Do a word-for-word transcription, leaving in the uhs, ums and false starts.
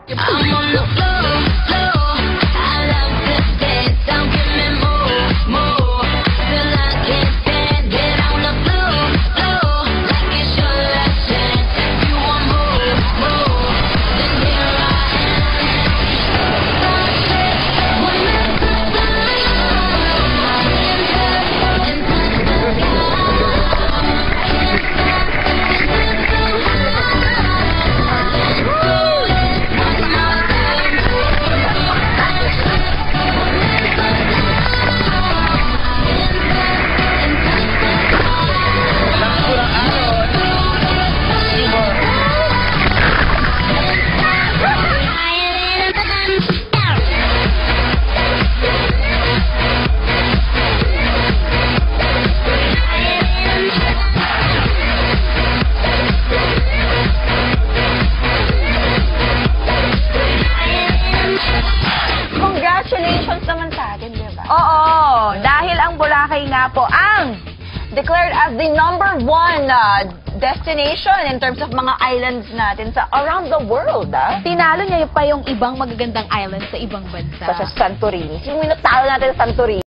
I'm on the floor, floor. I love to dance. Don't give me more, more. Till I can't stand. Get on the floor, floor. Like it's your last chance. If you want more, more, then here I am. One last Congratulations naman sa atin, di ba? Oo, dahil ang Boracay nga po ang declared as the number one uh, destination in terms of mga islands natin sa around the world, ah. Tinalo niya pa yung ibang magagandang islands sa ibang bansa. Sa Santorini. Sino minatalo natin sa Santorini?